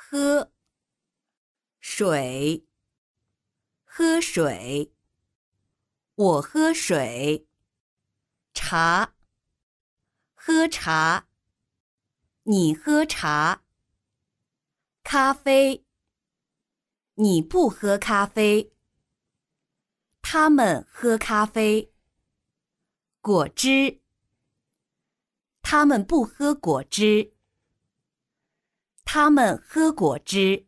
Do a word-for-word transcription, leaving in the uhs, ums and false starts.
喝，水，喝水，我喝水。茶，喝茶，你喝茶。咖啡，你不喝咖啡。他们喝咖啡。果汁，他们不喝果汁。他们喝果汁。